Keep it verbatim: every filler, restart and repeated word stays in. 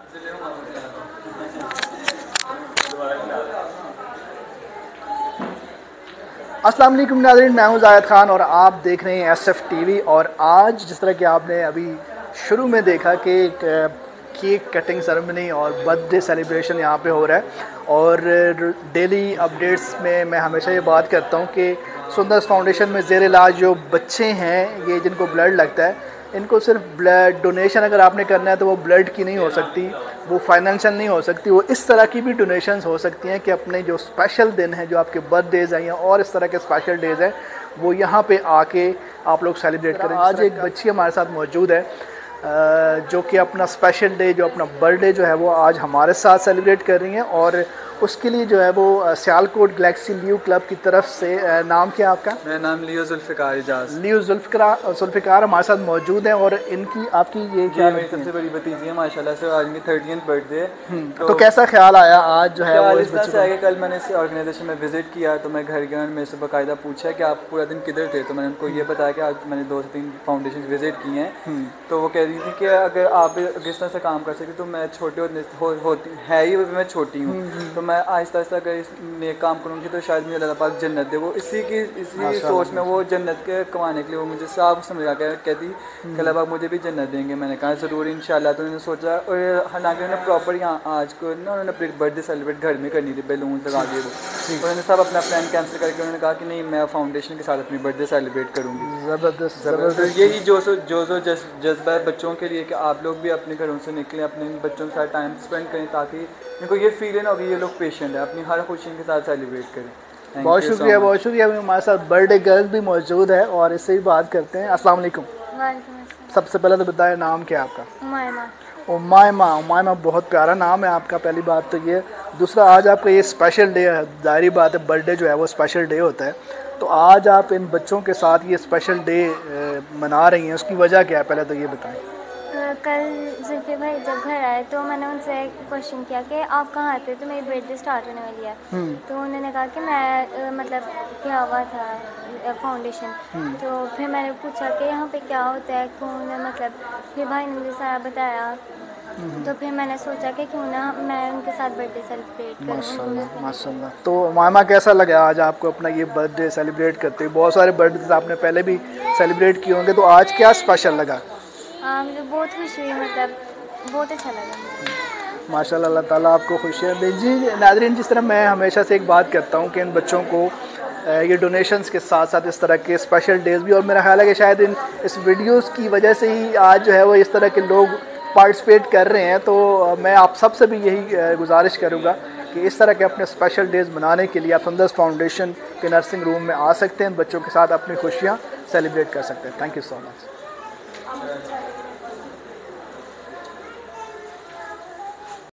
अस्सलाम वालेकुम नाज़रीन, मैं हूं ज़ाहिद खान और आप देख रहे हैं एस एफ टी वी। और आज जिस तरह कि आपने अभी शुरू में देखा कि एक केक कटिंग सेरेमनी और बर्थडे सेलिब्रेशन यहाँ पे हो रहा है। और डेली अपडेट्स में मैं हमेशा ये बात करता हूँ कि सुंदर फाउंडेशन में ज़ेर इलाज जो बच्चे हैं, ये जिनको ब्लड लगता है, इनको सिर्फ ब्लड डोनेशन अगर आपने करना है तो वो ब्लड की नहीं हो सकती, वो फाइनेंशियल नहीं हो सकती, वो इस तरह की भी डोनेशंस हो सकती हैं कि अपने जो स्पेशल दिन हैं, जो आपके बर्थडेज़ हैं या और इस तरह के स्पेशल डेज़ हैं, वो यहाँ पे आके आप लोग सेलिब्रेट करें। आज एक बच्ची हमारे साथ मौजूद है जो कि अपना स्पेशल डे, जो अपना बर्थडे जो है वो आज हमारे साथ सेलिब्रेट कर रही हैं। और उसके लिए जो है वो सियालकोट गैलेक्सी लियो क्लब की तरफ से, नाम क्या आपका? मेरा नाम लियो जुल्फ़िकार इजाज़। लियो जुल्फ़िकार जुल्फ़िकार हमारे साथ मौजूद हैं। और इनकी आपकी ये क्या मेरी सबसे बड़ी भतीजी है माशाल्लाह से, आज इनकी थर्टियथ बर्थडे है। तो, तो कैसा ख्याल आया आज जो है वो इस बच्चे को? आगे कल मैंने इस ऑर्गेनाइजेशन में विजिट किया तो मैं घर गया, मेरे से बाकायदा पूछा कि आप पूरा दिन किधर थे, तो मैंने उनको ये बताया कि आज मैंने दो से तीन फाउंडेशन विजिट किए हैं। तो वो कह रही थी कि अगर आप इस तरह से काम कर सके तो मैं छोटे हो, होती है ही मैं छोटी हूँ, तो मैं आहिस्ता आहिस्ता अगर इस नेक काम करूँगी तो शायद मुझे अल्लाह पाक जन्नत दे। वो इसी की इसी सोच में वो जन्नत के कमाने के लिए वो मुझे साफ समझा के कहती कि अल्लाह पाक मुझे भी जन्नत देंगे। मैंने कहा ज़रूर इंशाल्लाह। तो उन्होंने सोचा, और हालांकि उन्होंने प्रॉपर यहाँ आज को ना उन्होंने अपनी बर्थडे सेलिब्रेट घर में करनी थी, बैलून लगा दिए वो, उन्होंने सब अपना प्लान कैंसिल करके उन्होंने कहा कि नहीं, मैं फाउंडेशन के साथ अपनी बर्थडे सेलिब्रेट करूँगी। ज़बरदस्त ज़बरदस्त यही जो सो जो जो जज्बा है बच्चों के लिए कि आप लोग भी अपने घरों से निकलें, अपने बच्चों के साथ टाइम स्पेंड करें, ताकि इनको ये फील ना हो कि ये लोग पेशेंट है, अपनी हर खुशी के साथ सेलिब्रेट करें। बहुत शुक्रिया, बहुत शुक्रिया। हमारे साथ बर्थडे गर्ल भी मौजूद है और इससे ही बात करते हैं। अस्सलाम वालेकुम। सबसे पहले तो बताएं, नाम क्या है आपका? उमायमा। उमायमा उमायमा बहुत प्यारा नाम है आपका, पहली बात तो ये। दूसरा, आज आपका ये स्पेशल डे है, जाहिर बात है बर्थडे जो है वो स्पेशल डे होता है, तो आज आप इन बच्चों के साथ ये स्पेशल डे मना रही हैं, उसकी वजह क्या है, पहले तो ये बताएं। कल जुल्फी भाई जब घर आए तो मैंने उनसे क्वेश्चन किया कि आप कहाँ आते, तो मेरी बर्थडे स्टार्ट होने वाली है। तो उन्होंने कहा कि मैं मतलब क्या हुआ था फाउंडेशन, तो फिर मैंने पूछा कि यहाँ पे क्या होता है, कौन है, मतलब फिर भाई ने मुझे सारा बताया। तो फिर मैंने सोचा कि क्यों ना मैं उनके साथ बर्थडे सेलिब्रेट करूँ। माशाल्लाह माशाल्लाह। तो मामा कैसा लगा आज आपको अपना ये बर्थडे सेलिब्रेट करते हुए? बहुत सारे बर्थडे आपने पहले भी सेलिब्रेट किए होंगे, तो आज क्या स्पेशल लगा? हाँ, मुझे बहुत खुशी हुई, मतलब बहुत अच्छा लगा माशाल्लाह। अल्लाह ताला आपको खुशियाँ दे। जी नाज़रीन, जिस तरह मैं हमेशा से एक बात करता हूँ कि इन बच्चों को ये डोनेशंस के साथ साथ इस तरह के स्पेशल डेज़ भी, और मेरा ख्याल है कि शायद इन इस वीडियोस की वजह से ही आज जो है वो इस तरह के लोग पार्टिसिपेट कर रहे हैं। तो मैं आप सबसे भी यही गुजारिश करूँगा कि इस तरह के अपने स्पेशल डेज़ मनाने के लिए आप संदर्स फाउंडेशन के नर्सिंग रूम में आ सकते हैं, बच्चों के साथ अपनी खुशियाँ सेलिब्रेट कर सकते हैं। Thank you so much.